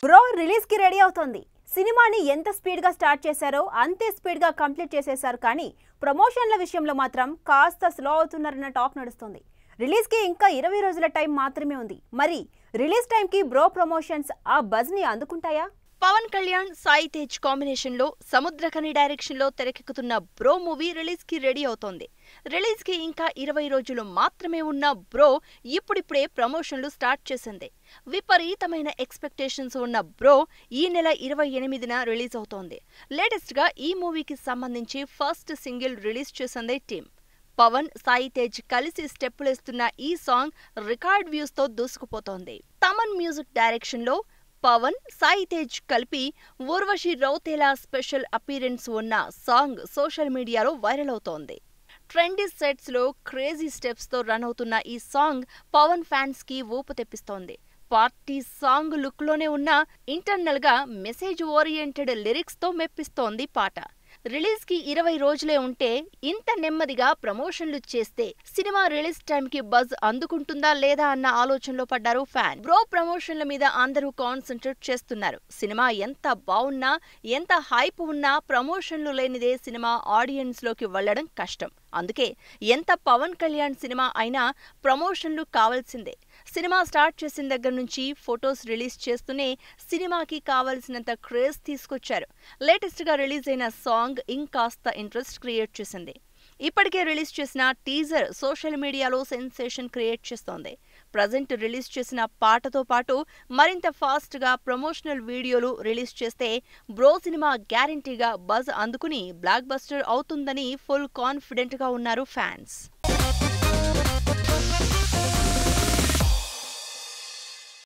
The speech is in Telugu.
బ్రో రిలీజ్ కి రెడీ అవుతోంది. సినిమాని ఎంత స్పీడ్ గా స్టార్ట్ చేశారో అంతే స్పీడ్ గా కంప్లీట్ చేసేశారు. కానీ ప్రమోషన్ల విషయంలో మాత్రం కాస్త స్లో అవుతున్నారన్న టాక్ నడుస్తుంది. రిలీజ్ కి ఇంకా 20 రోజుల టైం మాత్రమే ఉంది. మరి రిలీజ్ టైం కి బ్రో ప్రమోషన్స్ ఆ బజ్ ని అందుకుంటాయా? పవన్ కళ్యాణ్, సాయి తేజ్ కాంబినేషన్ లో సముద్రఖని డైరెక్షన్ లో తెరకెక్కుతున్న బ్రో మూవీ రిలీజ్ కి రెడీ అవుతోంది. రిలీజ్ కి ఇంకా 20 రోజులు మాత్రమే ఉన్న బ్రో ఇప్పుడిప్పుడే ప్రమోషన్లు స్టార్ట్ చేసింది. విపరీతమైన ఎక్స్పెక్టేషన్స్ ఉన్న బ్రో ఈ నెల 28న రిలీజ్ అవుతోంది. లేటెస్ట్ గా ఈ మూవీకి సంబంధించి ఫస్ట్ సింగిల్ రిలీజ్ చేసింది టీమ్. పవన్, సాయి తేజ్ కలిసి స్టెప్పులేస్తున్న ఈ సాంగ్ రికార్డ్ వ్యూస్ తో దూసుకుపోతోంది. తమన్ మ్యూజిక్ డైరెక్షన్ లో పవన్, సాయి తేజ్ కలిపి ఊర్వశి రౌతేలా స్పెషల్ అపీరెన్స్ ఉన్న సాంగ్ సోషల్ మీడియాలో వైరల్ అవుతోంది. ట్రెండీ సెట్స్ లో క్రేజీ స్టెప్స్ తో రన్ అవుతున్న ఈ సాంగ్ పవన్ ఫ్యాన్స్ కి ఊపు తెప్పిస్తోంది. పార్టీ సాంగ్ లుక్ లోనే ఉన్న ఇంటర్నల్ గా మెసేజ్ ఓరియంటెడ్ లిరిక్స్ తో మెప్పిస్తోంది పాట. రిలీజ్ కి 20 రోజులే ఉంటే ఇంత నెమ్మదిగా ప్రమోషన్లు చేస్తే సినిమా రిలీజ్ టైం కి బజ్ అందుకుంటుందా లేదా అన్న ఆలోచనలో పడ్డారు ఫ్యాన్. బ్రో ప్రమోషన్ల మీద అందరూ కాన్సంట్రేట్ చేస్తున్నారు. సినిమా ఎంత బావున్నా, ఎంత హైప్ ఉన్నా ప్రమోషన్లు లేనిదే సినిమా ఆడియన్స్ లోకి వెళ్లడం కష్టం. అందుకే ఎంత పవన్ కళ్యాణ్ సినిమా అయినా ప్రమోషన్లు కావాల్సిందే. సినిమా స్టార్ట్ చేసిన దగ్గర నుంచి ఫొటోస్ రిలీజ్ చేస్తూనే సినిమాకి కావలసినంత క్రేజ్ తీసుకొచ్చారు. లేటెస్ట్ గా రిలీజ్ అయిన సాంగ్ ఇంకాస్త ఇంట్రెస్ట్ క్రియేట్ చేసింది. ఇప్పటికే రిలీజ్ చేసిన టీజర్ సోషల్ మీడియాలో సెన్సేషన్ క్రియేట్ చేస్తోంది. ప్రజెంట్ రిలీజ్ చేసిన పాటతో పాటు మరింత ఫాస్ట్ గా ప్రమోషనల్ వీడియోలు రిలీజ్ చేస్తే బ్రో సినిమా గ్యారంటీగా బజ్ అందుకుని బ్లాక్ బస్టర్ అవుతుందని ఫుల్ కాన్ఫిడెంట్ గా ఉన్నారు ఫ్యాన్స్.